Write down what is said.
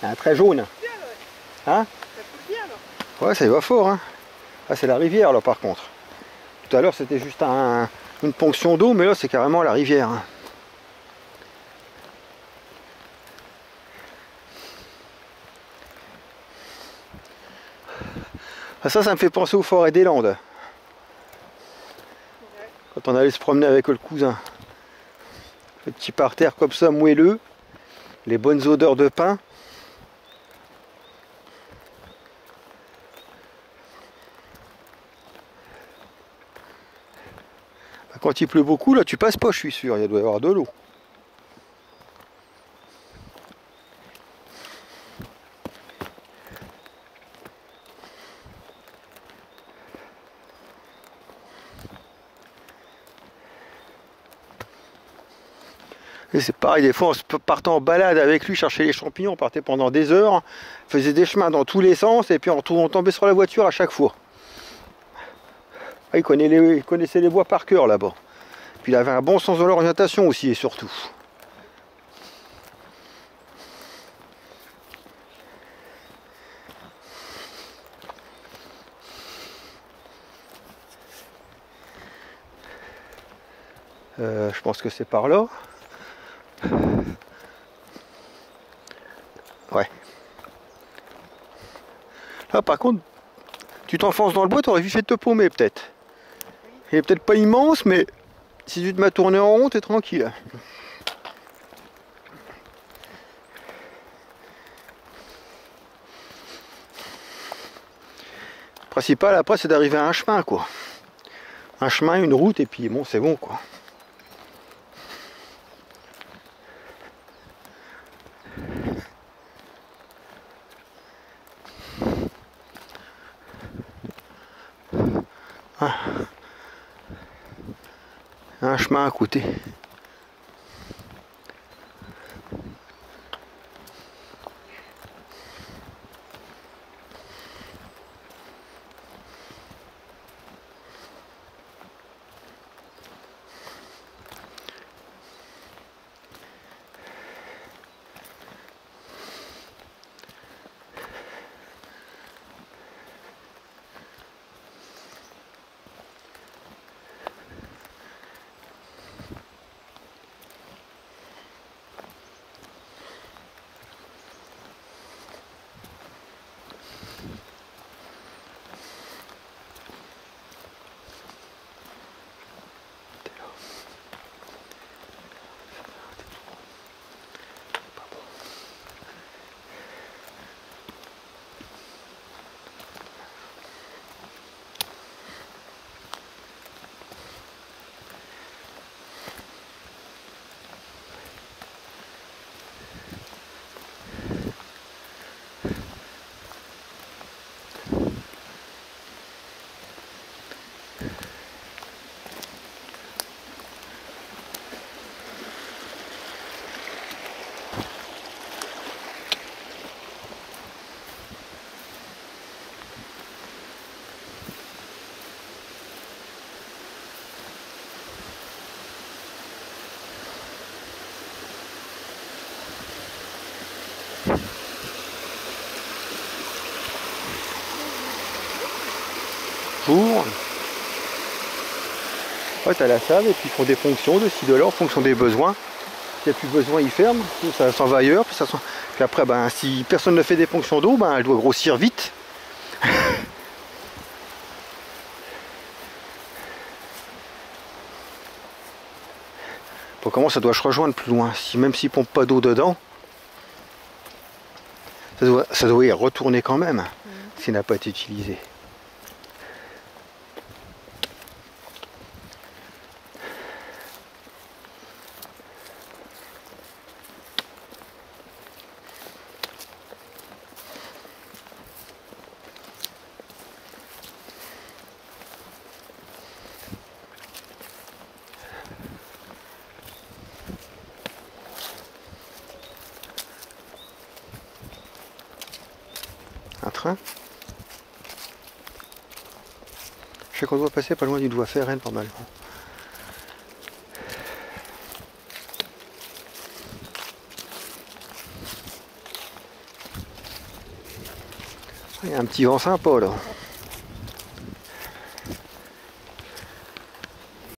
Un très jaune. Hein? Ouais, ça y va fort. Hein. Ah, c'est la rivière là par contre. Tout à l'heure c'était juste une ponction d'eau, mais là c'est carrément la rivière. Hein. Ah, ça me fait penser aux forêts des Landes. Quand on allait se promener avec le cousin. Le petit parterre comme ça, moelleux. Les bonnes odeurs de pin. Quand il pleut beaucoup, là tu passes pas, je suis sûr, il doit y avoir de l'eau. Et c'est pareil, des fois on partait en balade avec lui chercher les champignons, on partait pendant des heures, faisait des chemins dans tous les sens et puis on tombait sur la voiture à chaque fois. Ah, il connaissait les bois par cœur là-bas. Puis il avait un bon sens de l'orientation aussi et surtout. Je pense que c'est par là. Ouais. Là par contre, tu t'enfonces dans le bois, t'aurais vite fait de te paumer peut-être. Il est peut-être pas immense, mais si tu te mets à tourner en rond, t'es tranquille. Le principal après c'est d'arriver à un chemin quoi. Un chemin, une route et puis bon c'est bon quoi. Un chemin à côté. Pour. Ouais, t'as la save et puis ils font des fonctions de ci de là en fonction des besoins. S'il n'y a plus besoin, ils ferment, ça s'en va ailleurs. Puis après, ben, si personne ne fait des fonctions d'eau, ben, elle doit grossir vite. Pour comment ça doit se rejoindre plus loin. Même s'ils pompent pas d'eau dedans, ça doit y retourner quand même s'il n'a pas été utilisé. Un train. Je sais qu'on doit passer pas loin du doigt ferré normalement. Il y a un petit vent sympa là.